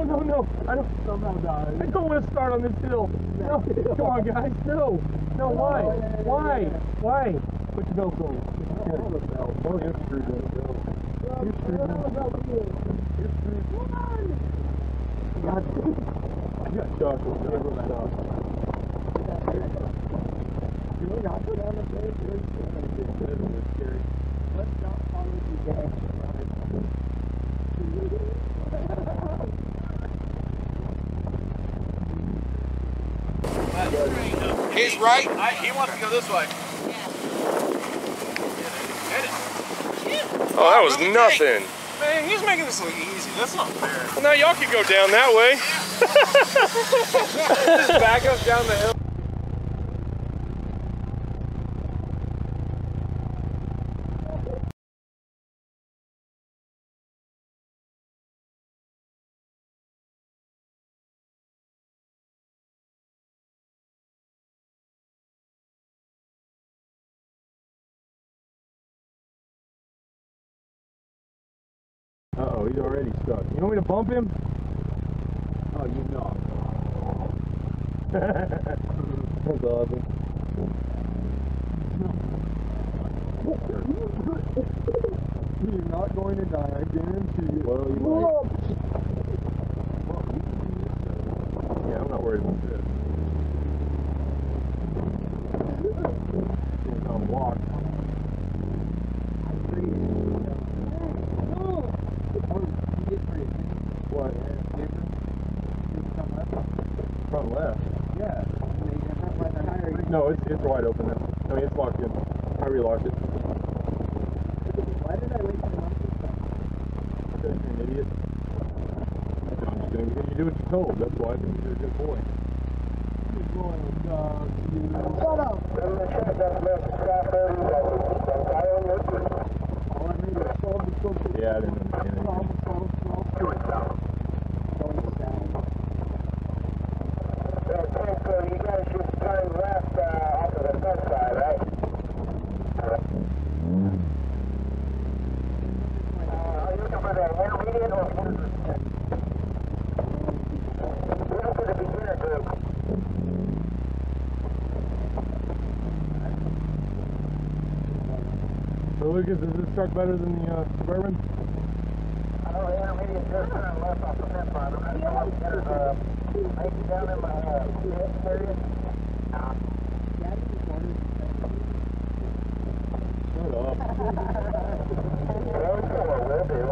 no. I don't somehow die. I don't want to start on this hill. No, come on, guys. No. Why? Put your belt on. Oh, you're screwed in. You're screwed in. Come on. You got chocolate. You really got to go down the place. It's scary. Let's not follow you guys. He's right. He wants to go this way. Oh, that was nothing. Man, he's making this look easy. That's not fair. Well, now y'all can go down that way. Just back up down the hill. Uh-oh, he's already stuck. You want me to bump him? Oh, you know. That's awesome. You're not going to die, I guarantee you. Well, you might. Yeah, I'm not worried about this. It's on walk. What? Front left? Yeah. No, it's wide open now. I mean, it's locked in. I relocked it. Why did I wait for the monkey? Because you're an idiot. I'm just kidding. Because you do what you're told. That's why. Because you're a good boy. Good boy, dog. Shut up! Yeah, I didn't understand anything. You guys should turn left off of the front side, right? Are you looking for the intermediate or intermediate? Looking for the beginner group. So Lucas, is this truck better than the Suburban? I know the intermediate just turn left off the fence line. I'm not sure what beginner's maybe down in my area. Shut up. Will do.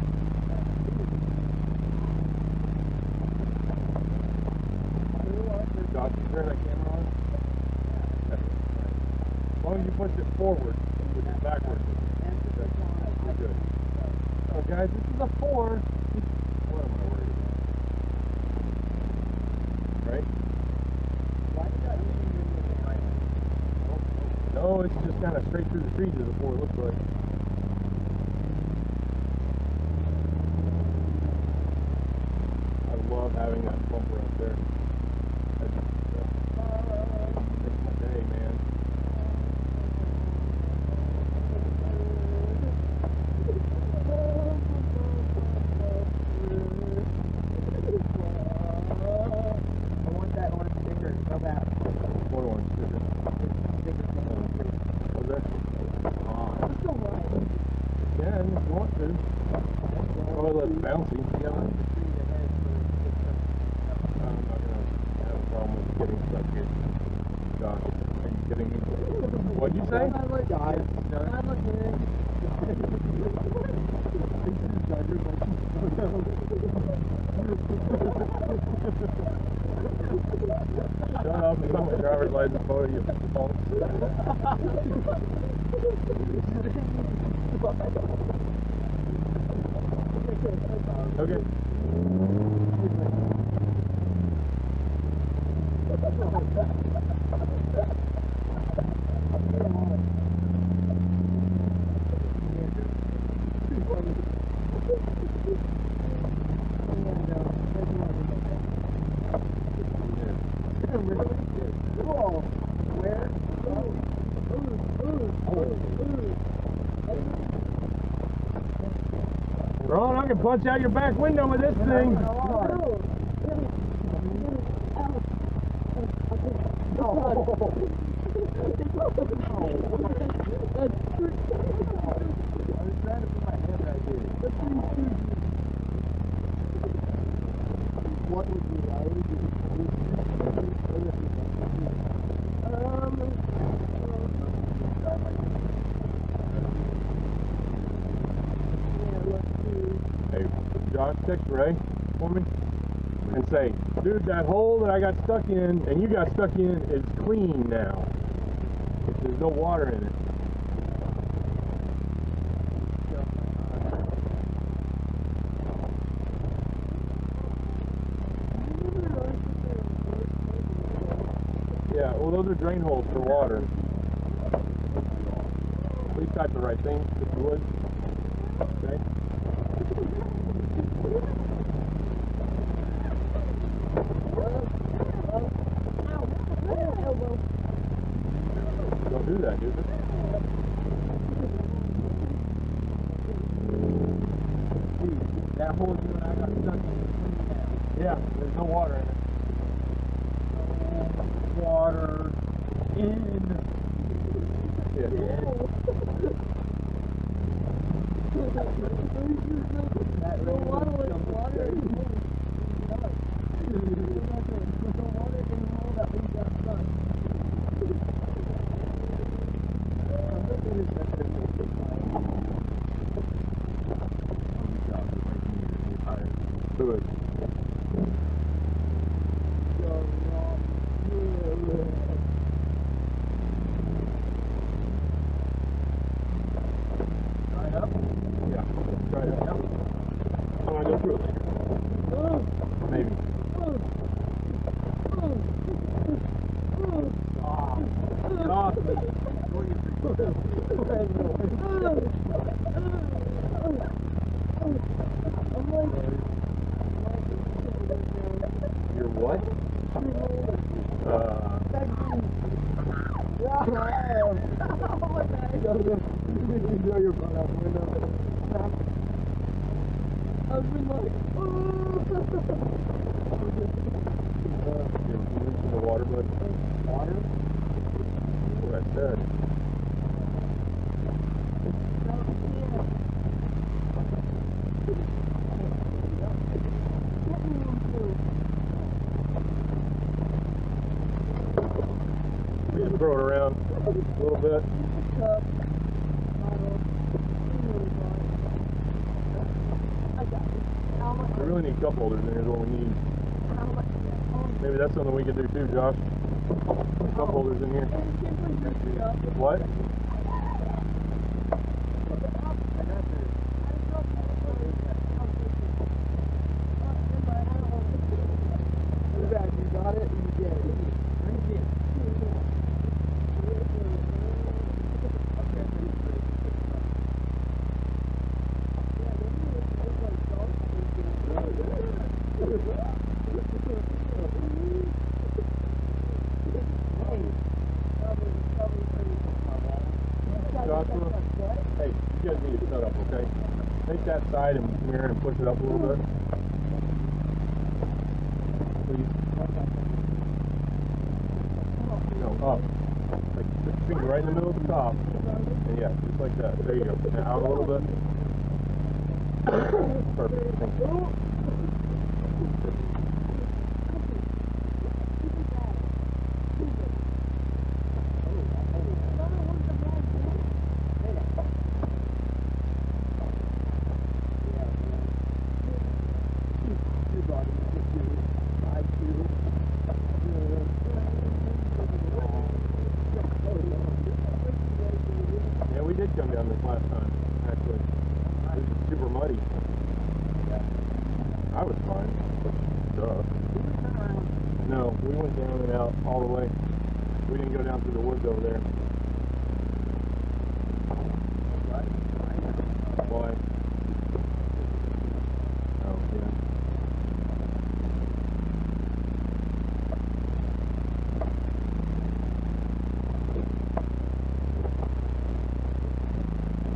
Josh, you turn that camera on? As long as you push it forward, which is backwards, you're good. Oh, guys, this is a 4. What am I worried about? Right? No, it's just kind of straight through the trees as a 4 looks like. I love having that bumper up there. Makes my day, man. Bouncy. Yeah. I'm not gonna have a problem with getting stuck here. Josh, are you kidding me? What'd you say? Shut up, it's not my driver's license photo, you punk. Okay. Ron, I can punch out your back window with this thing. Hey, Josh, text Ray for me and say, dude, that hole that I got stuck in and you got stuck in is clean now. There's no water in it. Yeah, well, those are drain holes for water. Please type the right thing, if you would. Okay. Don't do that, dude. That hole you and I got stuck in. Yeah, there's no water in it. Water in. Yeah. That The water was water. Do it. Right up. Yeah, try it out. I want to go through it later. Maybe. You're what? Enjoy your fun out the window. I've been like, You're in the water, bud. Water? That's what I said. We just throw it around a little bit. We really need cup holders in here is what we need. Maybe that's something we can do too, Josh. Cup holders in here. What? You got it, you get it. Drink it. Joshua? Hey, you guys need to shut up, okay? Take that side and come here and push it up a little bit. Please. No, up. Like, put your finger right in the middle of the top. And yeah, just like that. There you go. Now out a little bit. Perfect. Thank you. Yeah, we did come down this last time, actually. It was super muddy. I was fine. Duh. No, we went down and out all the way. We didn't go down through the woods over there. Why? Oh, yeah.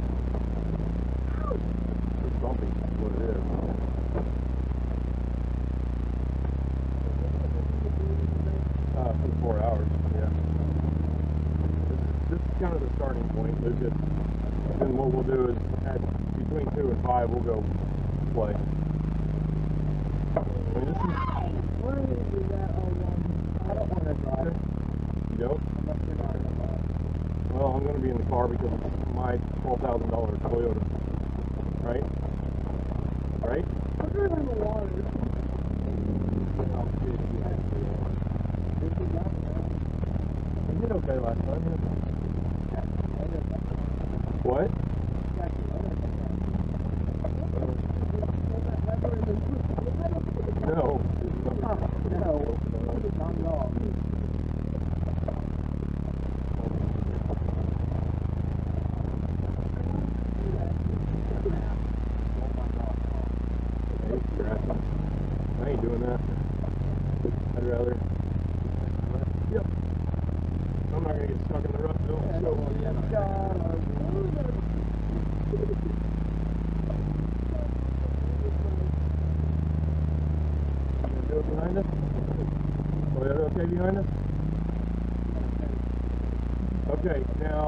It's bumpy, is what it is. kind of the starting point. There's just, then what we'll do is at between 2 and 5 we'll go play. I mean, this is, Why do you do that all alone? I don't want to drive. you don't? Unless you're not in the car. Well, I'm going to be in the car because it's my $12,000 Toyota. Right? Right? I'm driving in the water. You did okay last time, yeah. What? No. No, not at all. I ain't doing that. I'd rather. Yep. I'm not gonna get stuck in the rut though. So. Do it behind us? Toyota okay behind us? Okay, now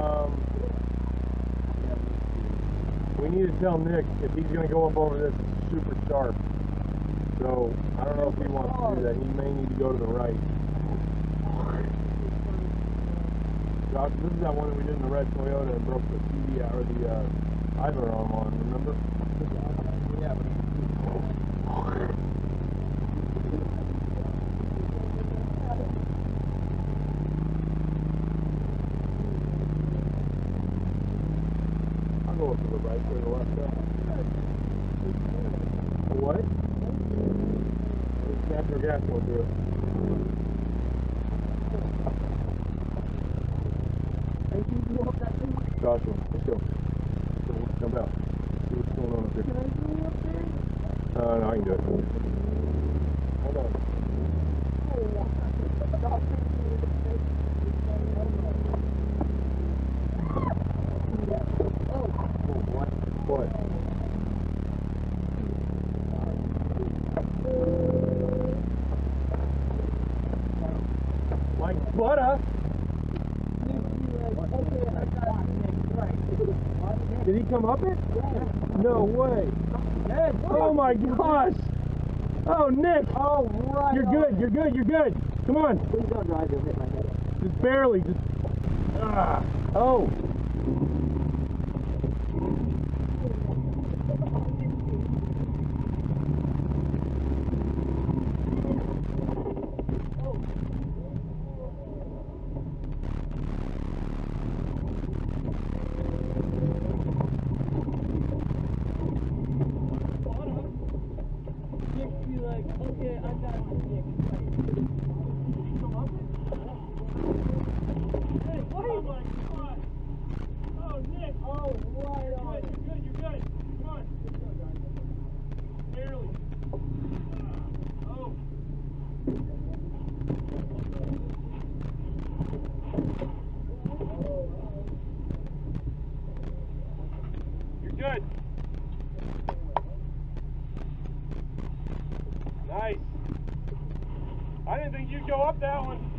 we need to tell Nick if he's gonna go up over this super sharp. So I don't know if he wants to do that. He may need to go to the right. Josh, this is that one that we did in the red Toyota and broke the TV out or the idler arm on, remember? Yeah, but I'll go up to the right or the left though. What? There's natural gas going through it. Joshua, let's go. Let's jump out. See what's going on up here. Can I go up there? No, I can do it. Hold on. What? Like butter? Did he come up it? No way. Oh my gosh. Oh, Nick. oh, right. You're good. You're good. You're good. Come on. Please don't drive, you'll hit my head. Just barely. Just. Ah. Oh. Nick be like, okay, I got it, Nick. Hey, why are you like, come on? Oh, Nick. Oh, right on. You're good. Come on. Barely. Oh. You're good. Nice. I didn't think you'd go up that one.